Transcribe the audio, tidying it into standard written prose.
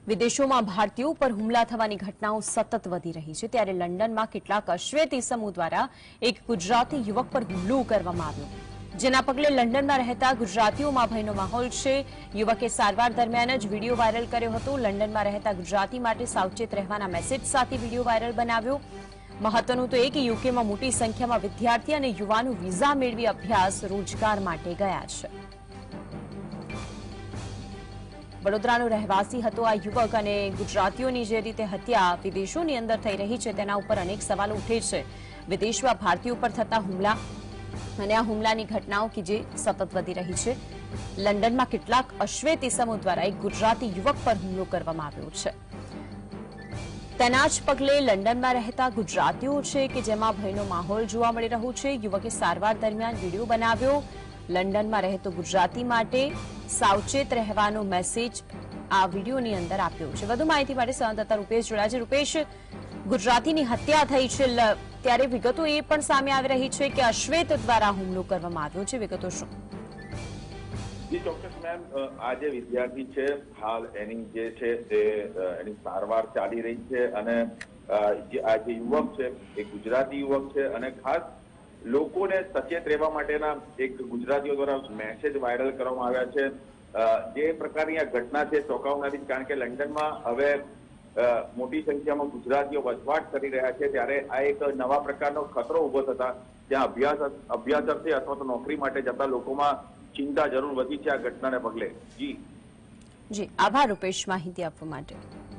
વિદેશોમાં ભારતીયો પર હુમલા થવાની ઘટનાઓ સતત વધી રહી છે, ત્યારે લંડનમાં કેટલાક અશ્વેત ઇસમો દ્વારા એક ગુજરાતી યુવક પર હુમલો કરવામાં આવ્યો, જેના પગલે લંડનમાં રહેતા ગુજરાતીઓમાં ભયનો માહોલ છે। યુવકે સારવાર દરમિયાન જ વિડીયો વાયરલ કર્યો હતો। લંડનમાં રહેતા ગુજરાતી માટે સાવચેત રહેવાના મેસેજ સાથે વિડીયો વાયરલ બનાવ્યો। મહત્વનું તો એ કે યુકેમાં મોટી સંખ્યામાં વિદ્યાર્થી અને યુવાનો વિઝા મેળવી અભ્યાસ રોજગાર માટે ગયા છે। વડોદરાનો રહેવાસી હતો આ યુવક અને ગુજરાતીઓની જે રીતે હત્યા વિદેશોની અંદર થઈ રહી છે તેના ઉપર અનેક સવાલો ઉઠે છે। વિદેશમાં ભારતીયો પર થતા હુમલા અને આ હુમલાની ઘટનાઓ કે જે સતત વધી રહી છે। લંડનમાં કેટલાક અશ્વેત ઇસમો દ્વારા એક ગુજરાતી યુવક પર હુમલો કરવામાં આવ્યો છે। તેના જ પગલે લંડનમાં રહેતા ગુજરાતીઓ છે કે જેમાં ભયનો માહોલ જોવા મળી રહ્યો છે। યુવકે સારવાર દરમિયાન વિડીયો બનાવ્યો। લંડનમાં રહેતો ગુજરાતી માટે સાવચેત રહેવાનો મેસેજ આ વિડીયોની અંદર આપ્યો છે। વધુ માહિતી માટે સંવાદદાતા રૂપેશ જોડાયા છે। રૂપેશ, ગુજરાતીની હત્યા થઈ છે ત્યારે વિગતો એ પણ સામે આવી રહી છે કે અશ્વેત દ્વારા હુમલો કરવામાં આવ્યો છે, વિગતો શું? જી ચોક્કસ મેમ, આ જે વિદ્યાર્થી છે હાલ એની જે છે તે એની સારવાર ચાલી રહી છે અને આ જે યુવક છે એ ગુજરાતી યુવક છે અને ખાસ લોકોને સચેત રહેવા માટેના એક ગુજરાતીઓ દ્વારા મેસેજ વાયરલ કરવામાં આવ્યા છે। જે પ્રકારની આ ઘટના છે ચોંકાવનારી, કારણ કે લંડનમાં હવે મોટી સંખ્યામાં ગુજરાતીઓ વસવાટ કરી રહ્યા છે, ત્યારે આ એક નવા પ્રકારનો ખતરો ઉભો થતા ત્યાં અભ્યાસાર્થી અથવા તો નોકરી માટે જતા લોકોમાં ચિંતા જરૂર વધી છે આ ઘટનાને પગલે। જી આભાર રૂપેશ માહિતી આપવા માટે।